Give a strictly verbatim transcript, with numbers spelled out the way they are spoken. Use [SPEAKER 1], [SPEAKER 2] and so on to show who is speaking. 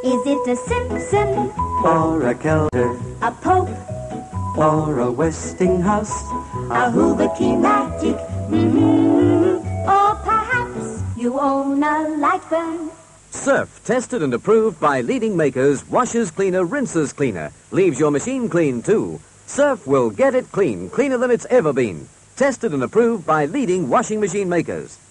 [SPEAKER 1] Is it a Simpson?
[SPEAKER 2] Or a Kelter?
[SPEAKER 1] A Pope?
[SPEAKER 2] Or a Westinghouse?
[SPEAKER 1] A Hoover Keymatic? Mm-hmm. Or perhaps you own a Lightburn?
[SPEAKER 3] Surf, tested and approved by leading makers, washers cleaner, rinsers cleaner. Leaves your machine clean, too. Surf will get it clean, cleaner than it's ever been. Tested and approved by leading washing machine makers.